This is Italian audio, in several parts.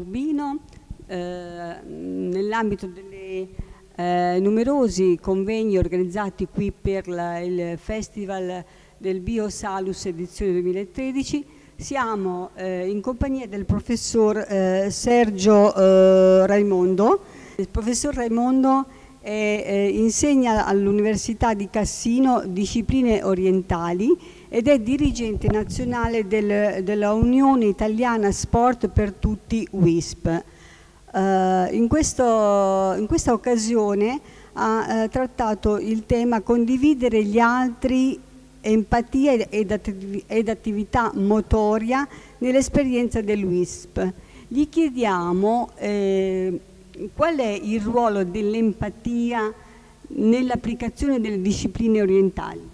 Urbino, nell'ambito dei numerosi convegni organizzati qui per il Festival del Biosalus edizione 2013, siamo in compagnia del professor Sergio Raimondo. Il professor Raimondo insegna all'Università di Cassino discipline orientali ed è dirigente nazionale della Unione Italiana Sport per Tutti WISP. In questa occasione ha trattato il tema condividere gli altri, empatia ed attività motoria nell'esperienza del WISP. Gli chiediamo qual è il ruolo dell'empatia nell'applicazione delle discipline orientali.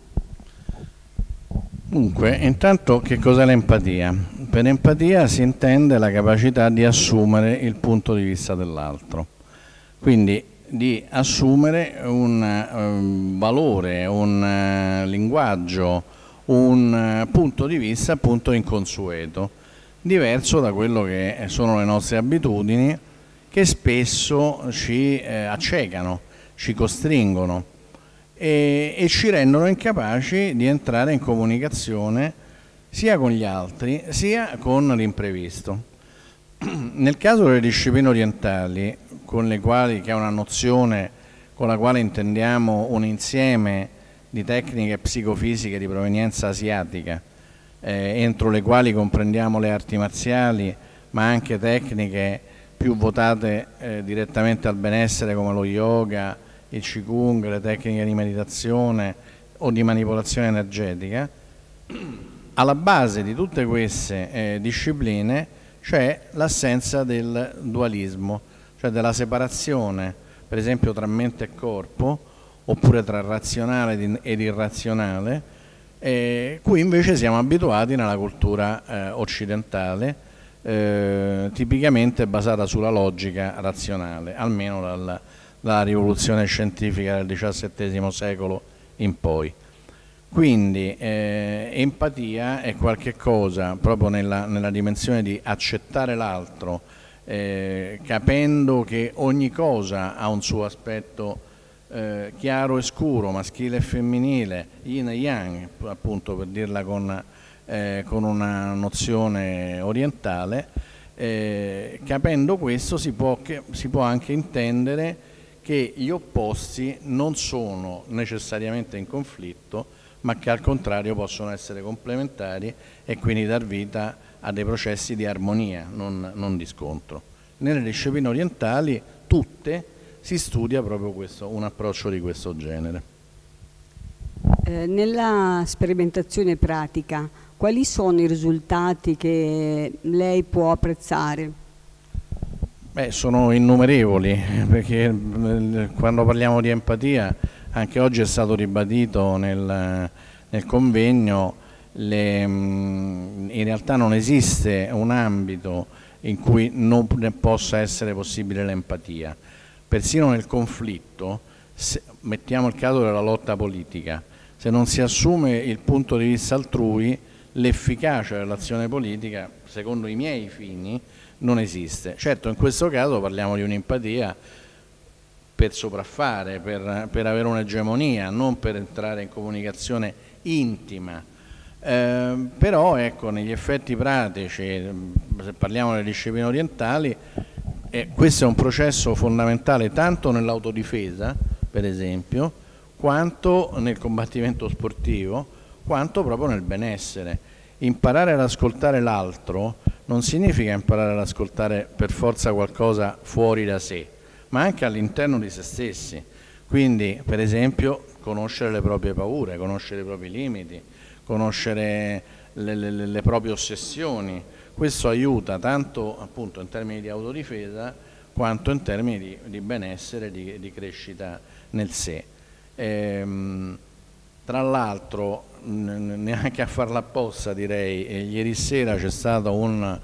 Dunque, intanto che cos'è l'empatia? Per empatia si intende la capacità di assumere il punto di vista dell'altro, quindi di assumere un valore, un linguaggio, un punto di vista appunto inconsueto, diverso da quello che sono le nostre abitudini, che spesso ci accecano, ci costringono e ci rendono incapaci di entrare in comunicazione sia con gli altri sia con l'imprevisto. Nel caso delle discipline orientali, che è una nozione con la quale intendiamo un insieme di tecniche psicofisiche di provenienza asiatica, entro le quali comprendiamo le arti marziali, ma anche tecniche più votate direttamente al benessere come lo yoga, il Qigong, le tecniche di meditazione o di manipolazione energetica. Alla base di tutte queste discipline c'è l'assenza del dualismo, cioè della separazione, per esempio tra mente e corpo, oppure tra razionale ed irrazionale, cui invece siamo abituati nella cultura occidentale, tipicamente basata sulla logica razionale, almeno dalla rivoluzione scientifica del XVII secolo in poi. Quindi empatia è qualche cosa proprio nella dimensione di accettare l'altro, capendo che ogni cosa ha un suo aspetto chiaro e scuro, maschile e femminile, yin e yang, appunto, per dirla con una nozione orientale. Capendo questo si può anche intendere che gli opposti non sono necessariamente in conflitto, ma che al contrario possono essere complementari e quindi dar vita a dei processi di armonia, non di scontro. Nelle discipline orientali, tutte, si studia proprio un approccio di questo genere. Nella sperimentazione pratica, quali sono i risultati che lei può apprezzare? Sono innumerevoli, perché quando parliamo di empatia, anche oggi è stato ribadito nel convegno, in realtà non esiste un ambito in cui non possa essere possibile l'empatia. Persino nel conflitto, mettiamo il caso della lotta politica, se non si assume il punto di vista altrui, l'efficacia dell'azione politica, secondo i miei fini, non esiste. Certo, in questo caso parliamo di un'empatia per sopraffare, per avere un'egemonia, non per entrare in comunicazione intima. Però ecco, negli effetti pratici, se parliamo delle discipline orientali, questo è un processo fondamentale tanto nell'autodifesa, per esempio, quanto nel combattimento sportivo, quanto proprio nel benessere. Imparare ad ascoltare l'altro non significa imparare ad ascoltare per forza qualcosa fuori da sé, ma anche all'interno di se stessi. Quindi, per esempio, conoscere le proprie paure, conoscere i propri limiti, conoscere le proprie ossessioni. Questo aiuta tanto appunto in termini di autodifesa quanto in termini di benessere, di crescita nel sé. Tra l'altro, neanche a farla apposta direi, ieri sera c'è stato un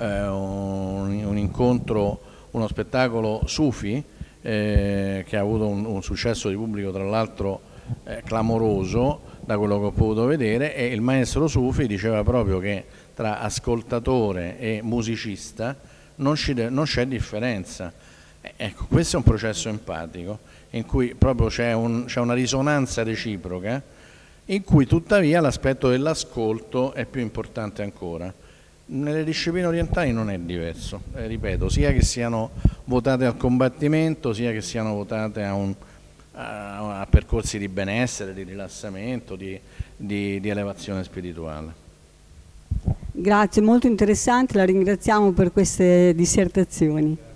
incontro, uno spettacolo Sufi che ha avuto un successo di pubblico tra l'altro clamoroso da quello che ho potuto vedere, e il maestro Sufi diceva proprio che tra ascoltatore e musicista non c'è differenza. Ecco, questo è un processo empatico in cui proprio c'è una risonanza reciproca, in cui tuttavia l'aspetto dell'ascolto è più importante ancora. Nelle discipline orientali non è diverso, ripeto, sia che siano votate al combattimento, sia che siano votate a percorsi di benessere, di rilassamento, di elevazione spirituale. Grazie, molto interessante, la ringraziamo per queste dissertazioni.